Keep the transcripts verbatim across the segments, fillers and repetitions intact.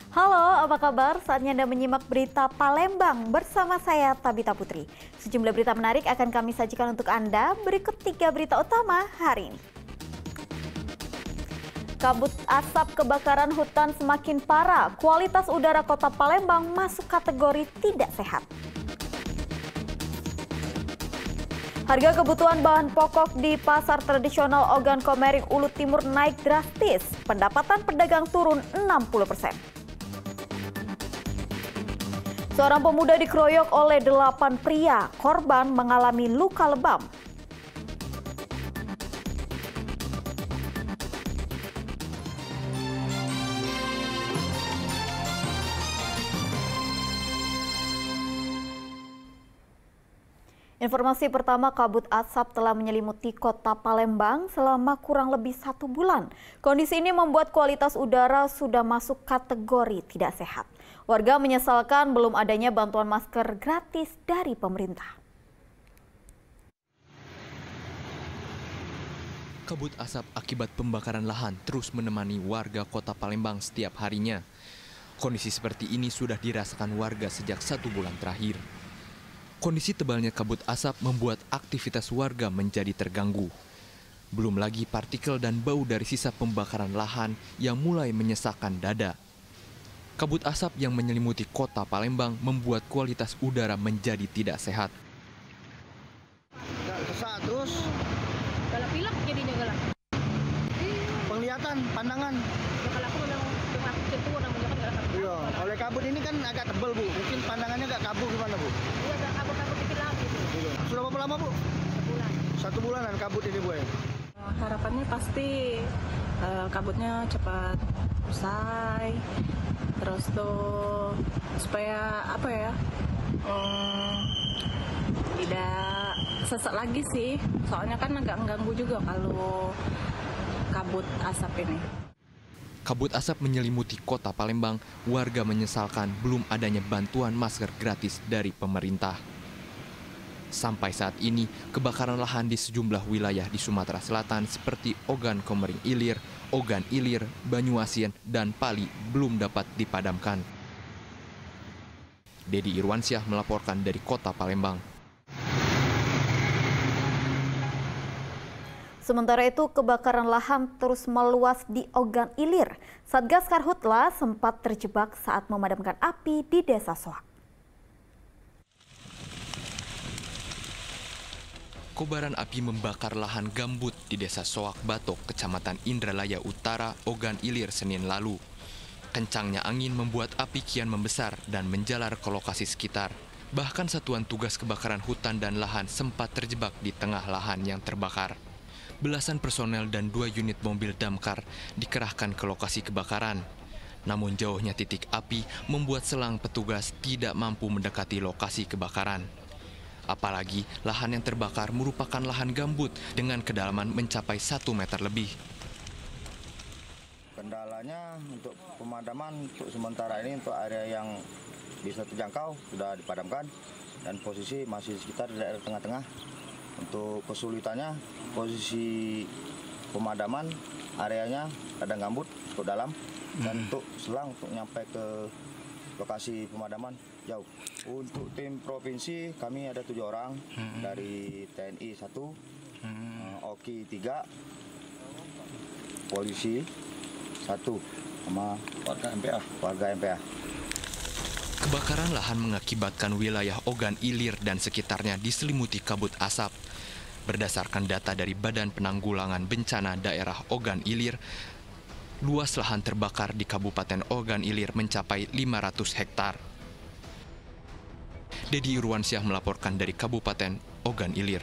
Halo, apa kabar? Saatnya Anda menyimak berita Palembang bersama saya Tabita Putri. Sejumlah berita menarik akan kami sajikan untuk Anda. Berikut tiga berita utama hari ini. Kabut asap kebakaran hutan semakin parah. Kualitas udara kota Palembang masuk kategori tidak sehat. Harga kebutuhan bahan pokok di pasar tradisional Ogan Komering Ulu Timur naik drastis. Pendapatan pedagang turun enam puluh persen. Seorang pemuda dikeroyok oleh delapan pria. Korban mengalami luka lebam. Informasi pertama, kabut asap telah menyelimuti kota Palembang selama kurang lebih satu bulan. Kondisi ini membuat kualitas udara sudah masuk kategori tidak sehat. Warga menyesalkan belum adanya bantuan masker gratis dari pemerintah. Kabut asap akibat pembakaran lahan terus menemani warga kota Palembang setiap harinya. Kondisi seperti ini sudah dirasakan warga sejak satu bulan terakhir. Kondisi tebalnya kabut asap membuat aktivitas warga menjadi terganggu. Belum lagi partikel dan bau dari sisa pembakaran lahan yang mulai menyesakkan dada. Kabut asap yang menyelimuti kota Palembang membuat kualitas udara menjadi tidak sehat. Sesak terus. Galak pilek jadinya galak. Penglihatan, pandangan. Ya, kalau aku memang dengan itu namanya kan galak. Iya, oleh kabut ini kan agak tebal, Bu. Mungkin pandangannya agak kabur gimana, Bu? Iya, agak kabur-kabur dikit lagi itu. Iya. Sudah berapa lama, Bu? Sebulan. Satu bulanan kabut ini, Bu. Ya? Harapannya pasti uh, kabutnya cepat usai. Terus tuh supaya apa ya? Um, tidak sesak lagi sih. Soalnya kan agak mengganggu juga kalau kabut asap ini. Kabut asap menyelimuti kota Palembang, warga menyesalkan belum adanya bantuan masker gratis dari pemerintah. Sampai saat ini, kebakaran lahan di sejumlah wilayah di Sumatera Selatan seperti Ogan Komering Ilir, Ogan Ilir, Banyuasin, dan Pali belum dapat dipadamkan. Dedi Irwansyah melaporkan dari kota Palembang. Sementara itu, kebakaran lahan terus meluas di Ogan Ilir. Satgas Karhutla sempat terjebak saat memadamkan api di Desa Soak. Kobaran api membakar lahan gambut di Desa Soak Batok, Kecamatan Indralaya Utara, Ogan Ilir, Senin lalu. Kencangnya angin membuat api kian membesar dan menjalar ke lokasi sekitar. Bahkan satuan tugas kebakaran hutan dan lahan sempat terjebak di tengah lahan yang terbakar. Belasan personel dan dua unit mobil damkar dikerahkan ke lokasi kebakaran. Namun jauhnya titik api membuat selang petugas tidak mampu mendekati lokasi kebakaran. Apalagi lahan yang terbakar merupakan lahan gambut dengan kedalaman mencapai satu meter lebih. Kendalanya untuk pemadaman untuk sementara ini untuk area yang bisa terjangkau sudah dipadamkan dan posisi masih sekitar di daerah tengah-tengah. Untuk kesulitannya posisi pemadaman areanya kadang gambut untuk dalam dan untuk selang untuk nyampe ke lokasi pemadaman jauh. Untuk tim provinsi kami ada tujuh orang hmm. dari T N I satu, hmm. O K I tiga, polisi satu, sama warga M P A. Warga M P A. Kebakaran lahan mengakibatkan wilayah Ogan Ilir dan sekitarnya diselimuti kabut asap. Berdasarkan data dari Badan Penanggulangan Bencana Daerah Ogan Ilir, luas lahan terbakar di Kabupaten Ogan Ilir mencapai lima ratus hektar. Dedi Irwansyah melaporkan dari Kabupaten Ogan Ilir.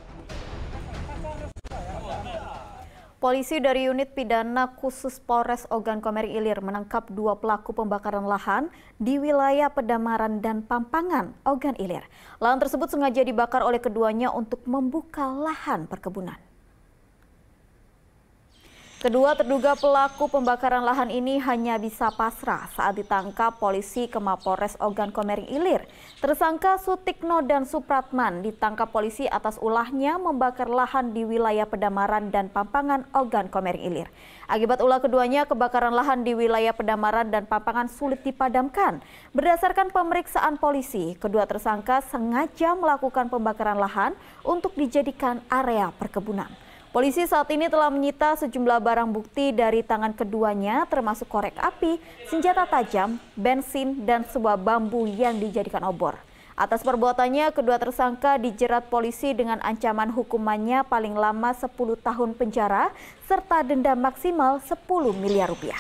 Polisi dari unit pidana khusus Polres Ogan Komering Ilir menangkap dua pelaku pembakaran lahan di wilayah Pedamaran dan Pampangan, Ogan Ilir. Lahan tersebut sengaja dibakar oleh keduanya untuk membuka lahan perkebunan. Kedua terduga pelaku pembakaran lahan ini hanya bisa pasrah saat ditangkap polisi ke Mapolres Ogan Komering Ilir. Tersangka Sutikno dan Supratman ditangkap polisi atas ulahnya membakar lahan di wilayah Pedamaran dan Pampangan Ogan Komering Ilir. Akibat ulah keduanya, kebakaran lahan di wilayah Pedamaran dan Pampangan sulit dipadamkan. Berdasarkan pemeriksaan polisi, kedua tersangka sengaja melakukan pembakaran lahan untuk dijadikan area perkebunan. Polisi saat ini telah menyita sejumlah barang bukti dari tangan keduanya, termasuk korek api, senjata tajam, bensin, dan sebuah bambu yang dijadikan obor. Atas perbuatannya, kedua tersangka dijerat polisi dengan ancaman hukumannya paling lama sepuluh tahun penjara serta denda maksimal sepuluh miliar rupiah.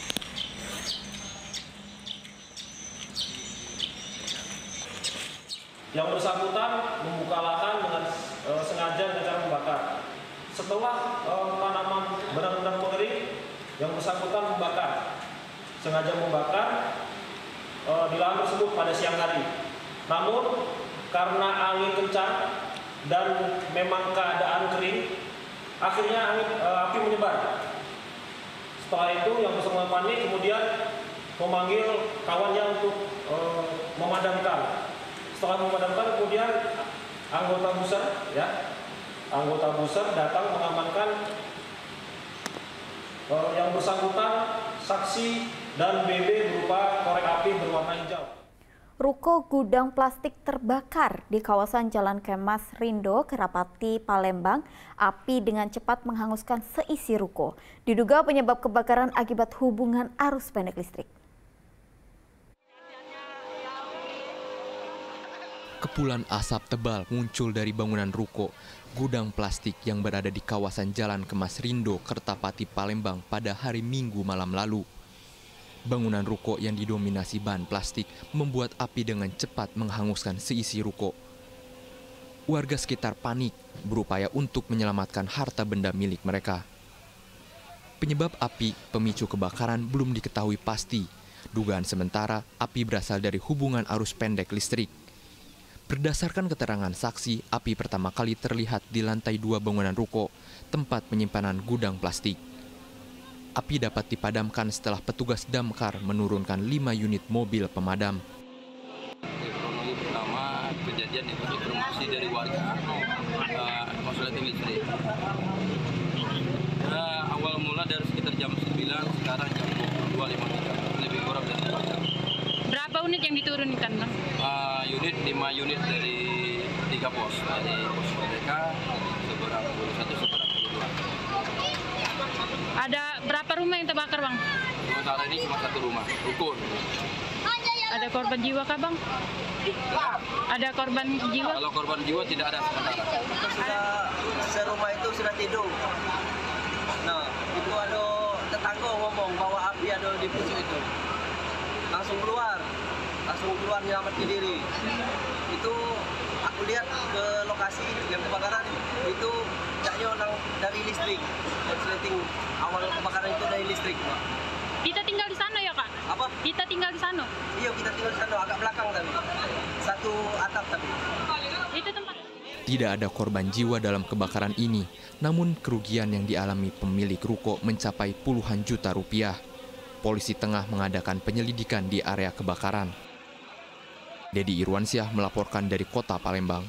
Yang bersangkutan membuka lahan dengan e, sengaja dengan cara membakar. Setelah e, tanaman benar-benar mengering, yang bersangkutan membakar, sengaja membakar e, di lahan tersebut pada siang hari. Namun karena angin kencang dan memang keadaan kering, akhirnya angin, e, api menyebar. Setelah itu yang bersangkutan panik kemudian memanggil kawannya untuk e, memadamkan. Setelah memadamkan kemudian anggota buser, ya. Anggota buser datang mengamankan uh, yang bersangkutan, saksi, dan B B berupa korek api berwarna hijau. Ruko gudang plastik terbakar di kawasan Jalan Kemas Rindo, Kerapati, Palembang. Api dengan cepat menghanguskan seisi ruko. Diduga penyebab kebakaran akibat hubungan arus pendek listrik. Kepulan asap tebal muncul dari bangunan ruko gudang plastik yang berada di kawasan Jalan Kemas Rindo, Kertapati, Palembang pada hari Minggu malam lalu. Bangunan ruko yang didominasi bahan plastik membuat api dengan cepat menghanguskan seisi ruko. Warga sekitar panik berupaya untuk menyelamatkan harta benda milik mereka. Penyebab api pemicu kebakaran belum diketahui pasti. Dugaan sementara api berasal dari hubungan arus pendek listrik. Berdasarkan keterangan saksi, api pertama kali terlihat di lantai dua bangunan ruko, tempat penyimpanan gudang plastik. Api dapat dipadamkan setelah petugas damkar menurunkan lima unit mobil pemadam. Kronologi pertama kejadian itu informasi dari warga uh, masalah listrik. Uh, awal mula dari sekitar jam sembilan, sekarang jam dua puluh dua lewat lima puluh tiga, lebih kurang dari dua jam. Berapa unit yang diturunkan, Bang? Uh, unit lima unit dari tiga pos, dari pos mereka seberang puluh satu, seberang puluh dua. Ada berapa rumah yang terbakar, Bang? Sementara ini cuma satu rumah, rukun. Ada korban jiwa kah, Bang? Ada korban jiwa? Kalau korban jiwa tidak ada sementara. Sudah serumah itu sudah tidur. Nah, itu ada tetangga ngomong bahwa api ada di pucuk itu. Langsung keluar, langsung keluar menyelamatkan diri. Itu aku lihat ke lokasi yang kebakaran itu jaknya orang dari listrik. Konsleting awal kebakaran itu dari listrik, Pak. Kita tinggal di sana ya, Kak? Apa? Kita tinggal di sana? Iya, kita tinggal di sana, agak belakang tapi. Satu atap tapi. Itu tempat. Tidak ada korban jiwa dalam kebakaran ini, namun kerugian yang dialami pemilik ruko mencapai puluhan juta rupiah. Polisi tengah mengadakan penyelidikan di area kebakaran. Dedi Irwansyah melaporkan dari Kota Palembang.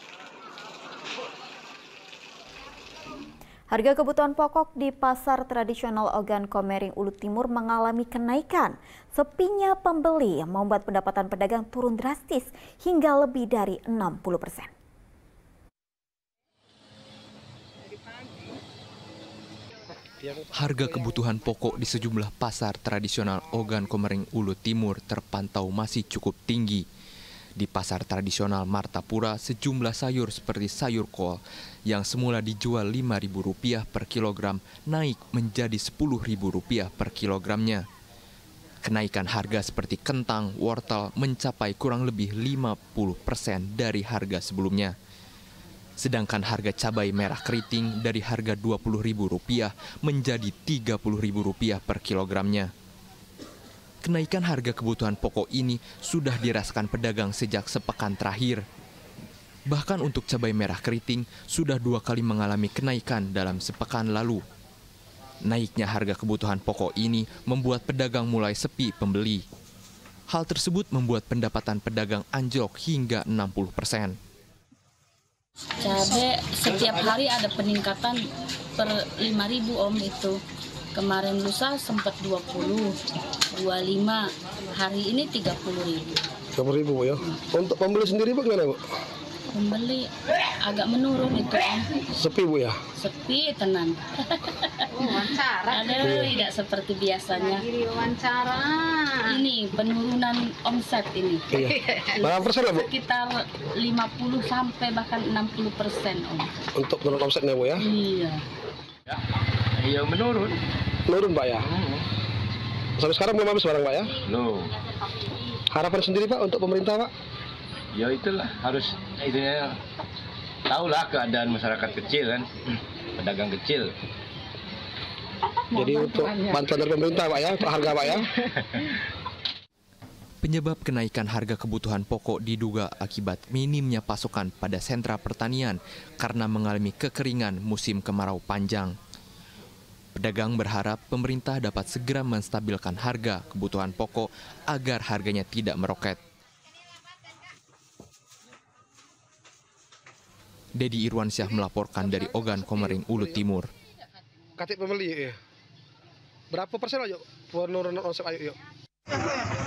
Harga kebutuhan pokok di pasar tradisional Ogan Komering Ulu Timur mengalami kenaikan. Sepinya pembeli yang membuat pendapatan pedagang turun drastis hingga lebih dari enam puluh persen. Harga kebutuhan pokok di sejumlah pasar tradisional Ogan Komering Ulu Timur terpantau masih cukup tinggi. Di pasar tradisional Martapura, sejumlah sayur seperti sayur kol yang semula dijual lima ribu rupiah per kilogram naik menjadi sepuluh ribu rupiah per kilogramnya. Kenaikan harga seperti kentang, wortel mencapai kurang lebih lima puluh persen dari harga sebelumnya. Sedangkan harga cabai merah keriting dari harga dua puluh ribu rupiah menjadi tiga puluh ribu rupiah per kilogramnya. Kenaikan harga kebutuhan pokok ini sudah dirasakan pedagang sejak sepekan terakhir. Bahkan untuk cabai merah keriting sudah dua kali mengalami kenaikan dalam sepekan lalu. Naiknya harga kebutuhan pokok ini membuat pedagang mulai sepi pembeli. Hal tersebut membuat pendapatan pedagang anjlok hingga enam puluh persen. Cabai setiap hari ada peningkatan per lima ribu om itu. Kemarin lusa sempat dua puluh, dua puluh lima, hari ini tiga puluh ribu. tiga puluh ribu ya. Untuk pembeli sendiri bagaimana Bu? Pembeli agak menurun itu om. Sepi Bu ya? Sepi tenan. Wawancara. Ada Iya. tidak seperti biasanya. Lagi diwawancara. Ini penurunan omset ini. Iya. Berapa persen lah Bu? Sekitar lima puluh sampai bahkan enam puluh persen om. Untuk menurut omsetnya Bu ya? Iya. Ya menurun. Menurun Pak ya? Sampai sekarang belum habis barang Pak ya? Loh, Harapan sendiri Pak untuk pemerintah Pak? ya itulah harus itunya tahulah keadaan masyarakat kecil kan, pedagang kecil. Jadi untuk bantuan dari pemerintah Pak ya, untuk harga Pak ya? Penyebab kenaikan harga kebutuhan pokok diduga akibat minimnya pasokan pada sentra pertanian karena mengalami kekeringan musim kemarau panjang. Pedagang berharap pemerintah dapat segera menstabilkan harga kebutuhan pokok agar harganya tidak meroket. Dedi Irwansyah melaporkan dari Ogan Komering, Ulu Timur. Katik pembeli ya? Berapa persen ayo penurunan omset ayo yuk?